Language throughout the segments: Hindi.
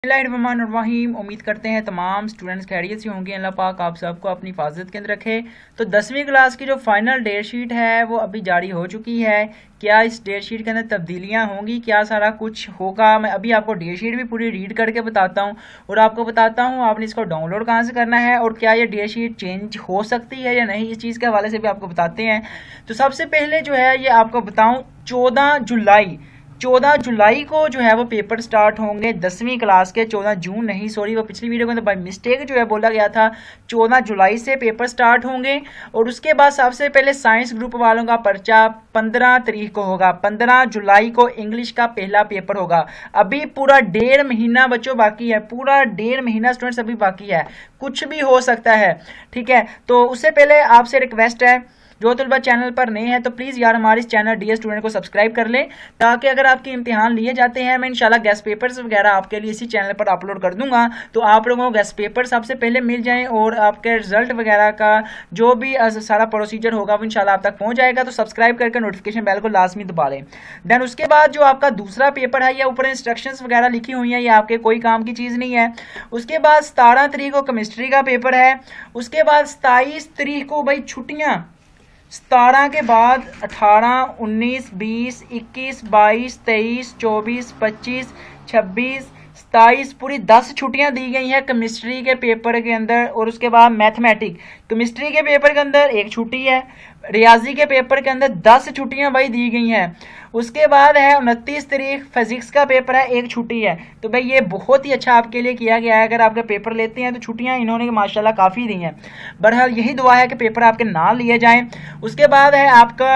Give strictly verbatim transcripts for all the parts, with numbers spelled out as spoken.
बिस्मिल्लाहिर्रहमानिर्रहीम। उम्मीद करते हैं तमाम स्टूडेंट्स खैरियत से होंगे। अल्लाह पाक आप सबको अपनी हिफाजत के अंदर रखे। तो दसवीं क्लास की जो फाइनल डेट शीट है वो अभी जारी हो चुकी है। क्या इस डेट शीट के अंदर तब्दीलियां होंगी, क्या सारा कुछ होगा, मैं अभी आपको डेट शीट भी पूरी रीड करके बताता हूँ और आपको बताता हूँ आपने इसको डाउनलोड कहाँ से करना है और क्या ये डेट शीट चेंज हो सकती है या नहीं, इस चीज़ के हवाले से भी आपको बताते हैं। तो सबसे पहले जो है ये आपको बताऊँ, चौदह जुलाई चौदह जुलाई को जो है वो पेपर स्टार्ट होंगे दसवीं क्लास के। चौदह जून नहीं, सॉरी, वो पिछली वीडियो के अंदर बाय मिस्टेक जो है बोला गया था। चौदह जुलाई से पेपर स्टार्ट होंगे और उसके बाद सबसे पहले साइंस ग्रुप वालों का पर्चा पंद्रह तारीख को होगा। पंद्रह जुलाई को इंग्लिश का पहला पेपर होगा। अभी पूरा डेढ़ महीना बच्चों बाकी है, पूरा डेढ़ महीना स्टूडेंट्स अभी बाकी है, कुछ भी हो सकता है। ठीक है, तो उससे पहले आपसे रिक्वेस्ट है, जो तलबा चैनल पर नए हैं तो प्लीज़ यार हमारे इस चैनल डी एस स्टूडेंट को सब्सक्राइब कर लें, ताकि अगर आपके इम्तिहान लिए जाते हैं मैं इंशाल्लाह गेस्ट पेपर्स वगैरह आपके लिए इसी चैनल पर अपलोड कर दूंगा, तो आप लोगों को गेस्ट पेपर सबसे पहले मिल जाएं और आपके रिजल्ट वगैरह का जो भी सारा प्रोसीजर होगा वो इंशाल्लाह आप तक पहुंच जाएगा। तो सब्सक्राइब करके नोटिफिकेशन बेल को लाजमी दबा लें। देन उसके बाद जो आपका दूसरा पेपर है, या ऊपर इंस्ट्रक्शंस वगैरह लिखी हुई है, ये आपके कोई काम की चीज़ नहीं है। उसके बाद सतारह तारीख को केमिस्ट्री का पेपर है। उसके बाद सताईस तारीख को भाई छुट्टियाँ, सतारह के बाद अठारह, उन्नीस, बीस, इक्कीस, बाईस, तेईस, चौबीस, पच्चीस, छब्बीस, सताईस, पूरी दस छुट्टियां दी गई हैं केमिस्ट्री के पेपर के अंदर। और उसके बाद मैथमेटिक केमिस्ट्री के पेपर के अंदर एक छुट्टी है, रियाजी के पेपर के अंदर दस छुट्टियां भाई दी गई हैं। उसके बाद है उनतीस तारीख फिजिक्स का पेपर है, एक छुट्टी है। तो भाई ये बहुत ही अच्छा आपके लिए किया गया है, अगर आपके पेपर लेते हैं तो छुट्टियां इन्होंने माशाल्लाह काफ़ी दी हैं। बहरहाल यही दुआ है कि पेपर आपके ना लिए जाएं। उसके बाद है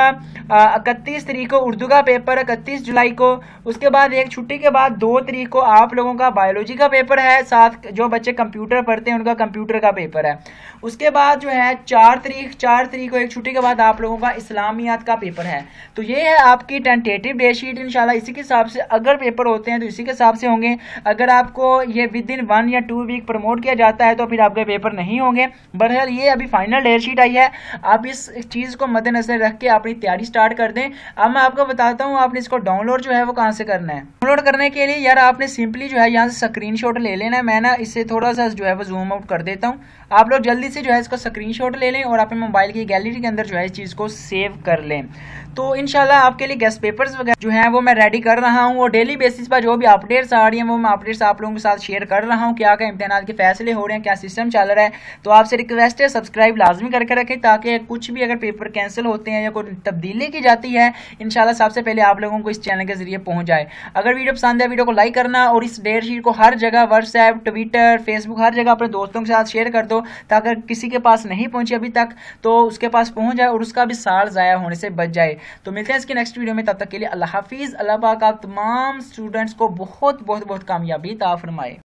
आपका इकतीस तारीख को उर्दू का पेपर, इकतीस जुलाई को। उसके बाद एक छुट्टी के बाद दो तारीख को आप लोगों का बायोलॉजी का पेपर है, साथ जो बच्चे कंप्यूटर पढ़ते हैं उनका कंप्यूटर का पेपर है। उसके बाद जो है चार तारीख चार तारीख को एक छुट्टी के बाद आप लोगों का इस्लामियात का पेपर है। तो ये है आपकी टेंटेटिव डेट शीट। इंशाल्लाह इसी के हिसाब से अगर पेपर होते हैं तो इसी के हिसाब से होंगे। अगर आपको ये विद इन वन या टू वीक प्रमोट किया जाता है तो फिर आपके पेपर नहीं होंगे। बहरहाल ये अभी फाइनल डेट शीट आई है, आप इस चीज़ को मद्देनजर रख के अपनी तैयारी स्टार्ट कर दें। अब मैं आपको बताता हूँ आपने इसको डाउनलोड जो है वो कहाँ से करना है। डाउनलोड करने के लिए यार आपने सिंपली जो है यहाँ से स्क्रीनशॉट ले लेना है। मैं ना इसे थोड़ा सा जो है वो जूम आउट कर देता हूँ, आप लोग जल्दी से जो है इसको स्क्रीनशॉट ले लें और अपने मोबाइल की गैलरी के अंदर जो है इस चीज़ को सेव कर लें। तो इंशाल्लाह आपके लिए गेस्ट पेपर्स वगैरह जो हैं वो मैं रेडी कर रहा हूँ और डेली बेसिस पर जो भी अपडेट्स आ रही हैं वो मैं अपडेट्स आप लोगों के साथ शेयर कर रहा हूँ। क्या क्या इम्तिहान के फैसले हो रहे हैं, क्या सिस्टम चल रहा है। तो आपसे रिक्वेस्ट है सब्सक्राइब लाजमी करके रखें, ताकि कुछ भी अगर पेपर कैंसिल होते हैं या कोई तब्दीली की जाती है इंशाल्लाह सबसे पहले आप लोगों को इस चैनल के जरिए पहुँच जाए। अगर वीडियो पसंद है वीडियो को लाइक करना और इस डेट शीट को हर जगह व्हाट्सएप, ट्विटर, फेसबुक हर जगह अपने दोस्तों के साथ शेयर कर दो, ताकि किसी के पास नहीं पहुंची अभी तक तो उसके पास पहुंच जाए और उसका भी साल ज़ाया होने से बच जाए। तो मिलते हैं इसकी नेक्स्ट वीडियो में, तब तक के लिए अल्लाह हाफिज़। अल्लाह पाक आप तमाम स्टूडेंट्स को बहुत बहुत बहुत कामयाबी अता फरमाए।